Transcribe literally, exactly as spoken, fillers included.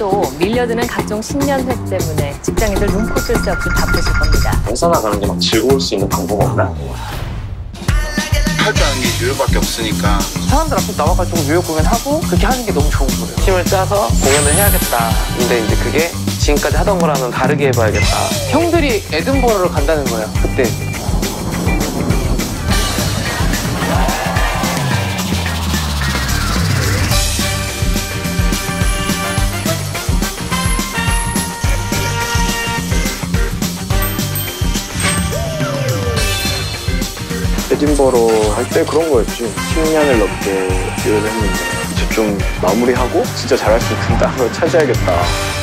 또 밀려드는 각종 신년회 때문에 직장인들 눈코 쓸 새 없이 바쁘실 겁니다. 회사 나가는 게 막 즐거울 수 있는 방법 없나? 할 줄 아는 게 뉴욕밖에 없으니까 사람들 앞에 나와가지고 뉴욕 공연하고 그렇게 하는 게 너무 좋은 거예요. 팀을 짜서 공연을 해야겠다. 근데 이제 그게 지금까지 하던 거랑은 다르게 해봐야겠다. 형들이 에든버러를 간다는 거예요, 그때. 에딘버러 할 때 그런 거였지. 십 년을 넘게 일을 했는데 이제 좀 마무리하고 진짜 잘할 수 있는 땅을 찾아야겠다.